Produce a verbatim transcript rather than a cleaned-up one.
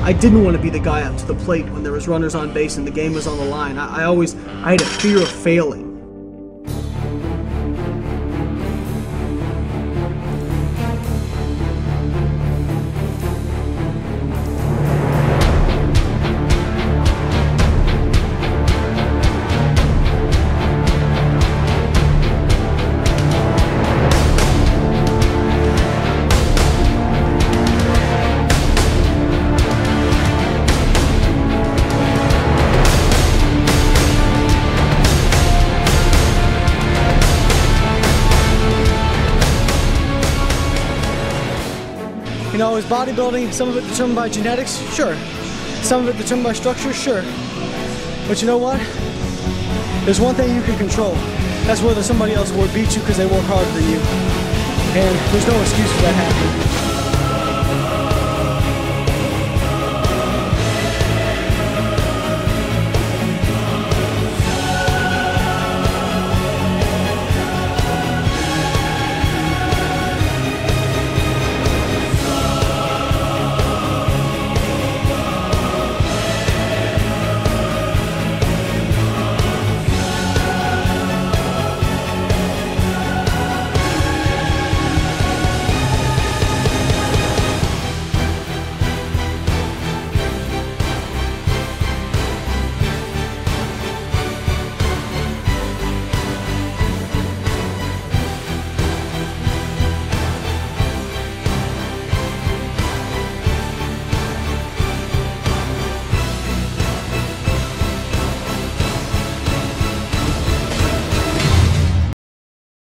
I didn't want to be the guy up to the plate when there was runners on base and the game was on the line. I, I always, I had a fear of failing. You know, is bodybuilding, some of it determined by genetics? Sure. Some of it determined by structure? Sure. But you know what? There's one thing you can control. That's whether somebody else will beat you because they work harder than you. And there's no excuse for that happening.